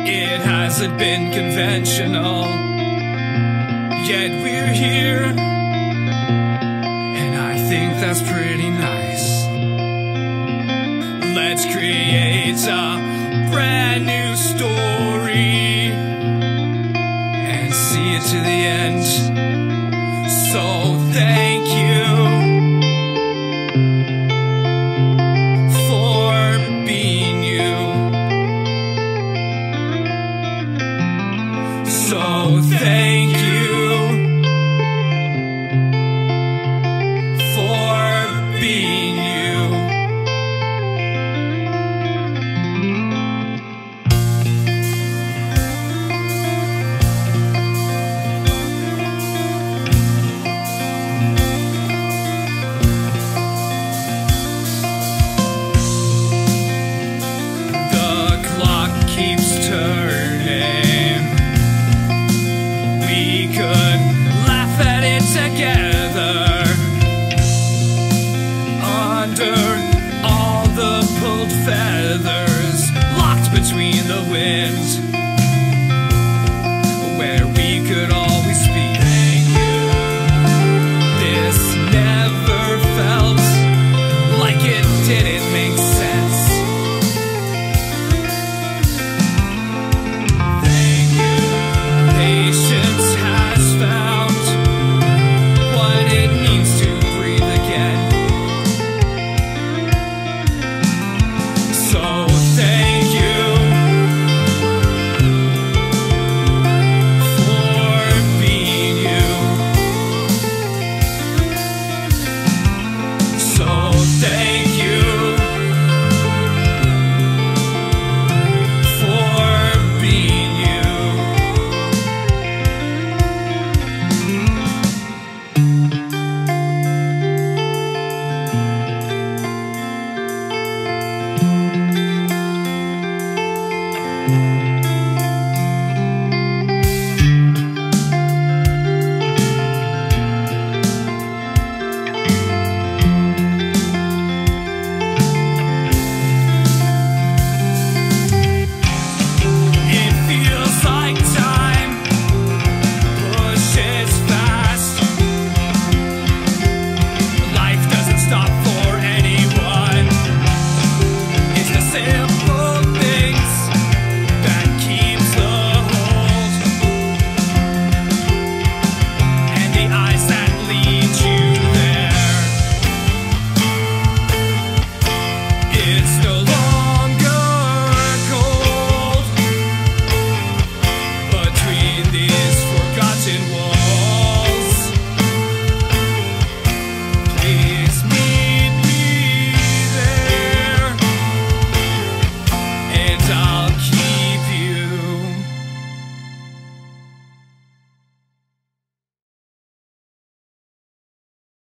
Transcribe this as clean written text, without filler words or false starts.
It hasn't been conventional, yet we're here, and I think that's pretty nice. Let's create a brand new story and see it to the end. So thank you for being you. So thank you for being you. The clock keeps turning. We could laugh at it together. Under all the pulled feathers, locked between